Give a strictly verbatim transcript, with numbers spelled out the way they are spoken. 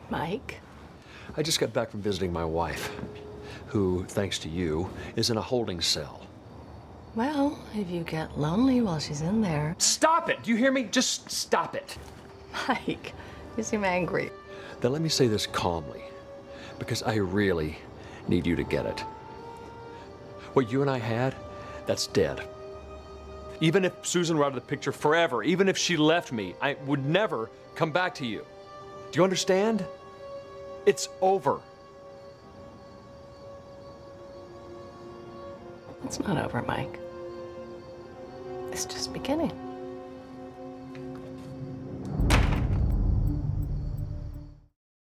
Mike? I just got back from visiting my wife, who, thanks to you, is in a holding cell. Well, if you get lonely while she's in there... Stop it! Do you hear me? Just stop it. Mike, you seem angry. Then let me say this calmly, because I really need you to get it. What you and I had, that's dead. Even if Susan were out of the picture forever, even if she left me, I would never come back to you. Do you understand? It's over. It's not over, Mike. It's just beginning.